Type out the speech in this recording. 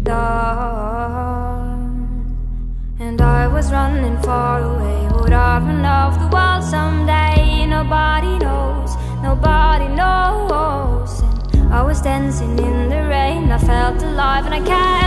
done. And I was running far away. Would I run off the world someday? Nobody knows, nobody knows. And I was dancing in the rain. I felt alive and I kept